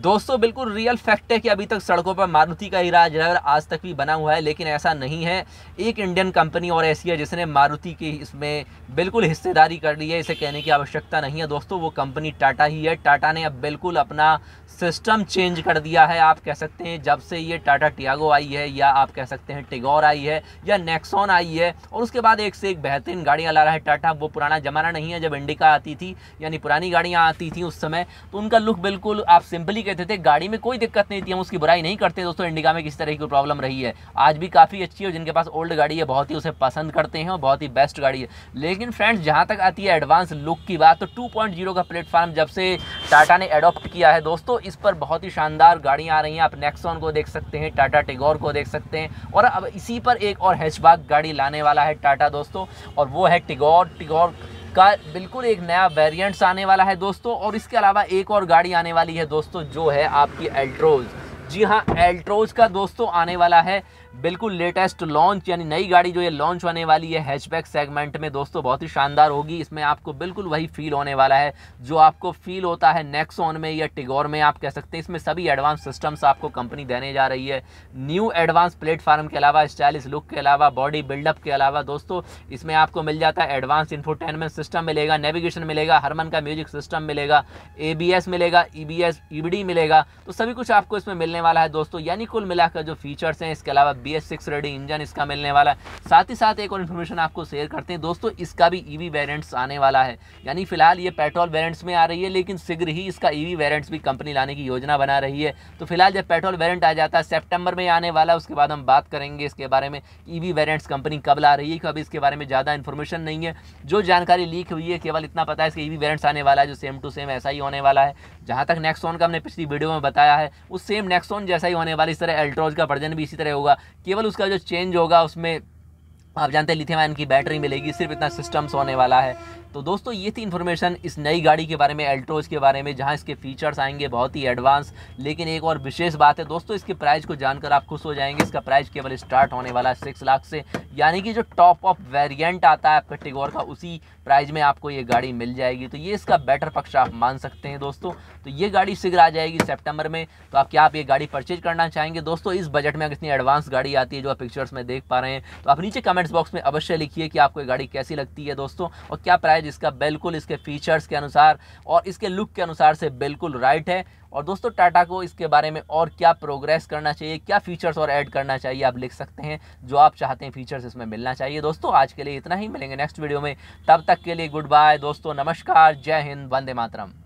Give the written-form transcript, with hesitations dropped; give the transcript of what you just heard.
दोस्तों बिल्कुल real fact है कि अभी तक सड़कों पर मारुति का ही राज आज तक भी बना हुआ है, लेकिन ऐसा नहीं है। एक इंडियन कंपनी और ऐसी है जिसने मारुति की इसमें बिल्कुल हिस्सेदारी कर ली है, इसे कहने की आवश्यकता नहीं है दोस्तों। वो कंपनी टाटा ही है। टाटा ने अब बिल्कुल अपना सिस्टम चेंज कर दिया है। आप कह सकते हैं जब से ये टाटा टियागो आई है, या आप कह सकते हैं टिगोर आई है, या नेक्सॉन आई है, और उसके बाद एक से एक बेहतरीन गाड़ियाँ ला रहा है टाटा। वो पुराना ज़माना नहीं है जब इंडिका आती थी, यानी पुरानी गाड़ियाँ आती थी उस समय, तो उनका लुक बिल्कुल आप सिंपली कहते थे, गाड़ी में कोई दिक्कत नहीं थी, हम उसकी बुराई नहीं करते दोस्तों। इंडिका में किस तरह की प्रॉब्लम रही है, आज भी काफ़ी अच्छी है। जिनके पास ओल्ड गाड़ी है बहुत ही उसे पसंद करते हैं और बहुत ही बेस्ट गाड़ी है। लेकिन फ्रेंड्स जहाँ तक आती है एडवांस लुक की बात, तो 2.0 का प्लेटफॉर्म जब से टाटा ने एडॉप्ट किया है दोस्तों, इस पर बहुत ही शानदार गाड़ियाँ आ रही हैं। आप नेक्सॉन को देख सकते हैं, टाटा टिगोर को देख सकते हैं, और अब इसी पर एक और हैचबैक गाड़ी लाने वाला है टाटा दोस्तों, और वो है टिगोर। टिगोर का बिल्कुल एक नया वेरिएंट्स आने वाला है दोस्तों, और इसके अलावा एक और गाड़ी आने वाली है दोस्तों, जो है आपकी एल्ट्रोज। जी हाँ, एल्ट्रोज का दोस्तों आने वाला है बिल्कुल लेटेस्ट लॉन्च, यानी नई गाड़ी जो ये लॉन्च होने वाली है हैचबैक सेगमेंट में दोस्तों, बहुत ही शानदार होगी। इसमें आपको बिल्कुल वही फील होने वाला है जो आपको फील होता है नेक्सॉन में या टिगोर में, आप कह सकते हैं। इसमें सभी एडवांस सिस्टम्स आपको कंपनी देने जा रही है। न्यू एडवांस प्लेटफॉर्म के अलावा, स्टाइलिश लुक के अलावा, बॉडी बिल्डअप के अलावा दोस्तों, इसमें आपको मिल जाता है एडवांस इंफोटेनमेंट सिस्टम मिलेगा, नेविगेशन मिलेगा, हरमन का म्यूजिक सिस्टम मिलेगा, ABS मिलेगा, EBS EBD मिलेगा। तो सभी कुछ आपको इसमें मिलने वाला है दोस्तों, यानी कुल मिलाकर जो फीचर्स हैं। इसके अलावा BS6 रेडी इंजन इसका मिलने वाला है। साथ ही साथ एक और इन्फॉर्मेशन आपको शेयर करते हैं दोस्तों, इसका भी EV वेरिएंट्स आने वाला है। यानी फिलहाल ये पेट्रोल वेरिएंट्स में आ रही है, लेकिन शीघ्र ही इसका EV वेरिएंट्स भी कंपनी लाने की योजना बना रही है। तो फिलहाल जब पेट्रोल वेरिएंट आ जाता है सितंबर में आने वाला है, उसके बाद हम बात करेंगे इसके बारे में EV वेरिएंट्स कंपनी कब ला रही है। कभी इसके बारे में ज़्यादा इन्फॉर्मेशन नहीं है। जो जानकारी लीक हुई है केवल इतना पता है इसके EV वेरिएंट्स आने वाला है, जो सेम टू सेम ऐसा ही होने वाला है। जहाँ तक नेक्सॉन का हमने पिछली वीडियो में बताया है, उस सेम नेक्सॉन जैसा ही होने वाला। इस तरह एल्ट्रोज का वर्जन भी इसी तरह होगा, केवल उसका जो चेंज होगा उसमें आप जानते हैं लिथियम आयन की बैटरी मिलेगी, सिर्फ इतना सिस्टम्स होने वाला है। तो दोस्तों ये थी इन्फॉर्मेशन इस नई गाड़ी के बारे में, एल्ट्रोज के बारे में, जहां इसके फीचर्स आएंगे बहुत ही एडवांस। लेकिन एक और विशेष बात है दोस्तों, इसके प्राइस को जानकर आप खुश हो जाएंगे। इसका प्राइस केवल स्टार्ट होने वाला है 6 लाख से, यानी कि जो टॉप ऑफ वेरिएंट आता है आपका टिगोर का, उसी प्राइस में आपको ये गाड़ी मिल जाएगी। तो ये इसका बेटर पक्ष आप मान सकते हैं दोस्तों। तो ये गाड़ी शीघ्र आ जाएगी सितंबर में। तो आप क्या आप ये गाड़ी परचेज करना चाहेंगे दोस्तों इस बजट में? अगर इतनी एडवांस गाड़ी आती है जो आप पिक्चर्स में देख पा रहे हैं, तो आप नीचे कमेंट्स बॉक्स में अवश्य लिखिए कि आपको ये गाड़ी कैसी लगती है दोस्तों, और क्या प्राइस इसका बिल्कुल इसके फीचर्स के अनुसार और इसके लुक के अनुसार से बिल्कुल राइट है। और दोस्तों टाटा को इसके बारे में और क्या प्रोग्रेस करना चाहिए, क्या फीचर्स और ऐड करना चाहिए, आप लिख सकते हैं। जो आप चाहते हैं फीचर्स इसमें मिलना चाहिए दोस्तों। आज के लिए इतना ही, मिलेंगे नेक्स्ट वीडियो में। तब तक के लिए गुड बाय दोस्तों, नमस्कार, जय हिंद, वंदे मातरम।